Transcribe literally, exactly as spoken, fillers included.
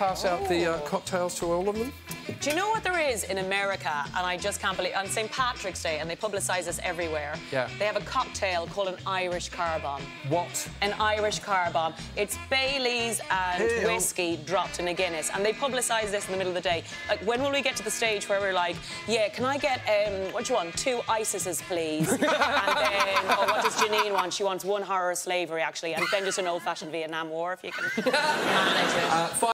pass out the uh, cocktails to all of them? Do you know what there is in America, and I just can't believe, on Saint Patrick's Day, and they publicise this everywhere, yeah. they have a cocktail called an Irish car bomb. What? An Irish car bomb. It's Baileys and Ew. whiskey dropped in a Guinness, and they publicise this in the middle of the day. Like, when will we get to the stage where we're like, yeah, can I get, um, what do you want, two Isises, please? And then, oh, what does Janine want? She wants one horror slavery, actually, and then just an old-fashioned Vietnam War, if you can manage it. Uh,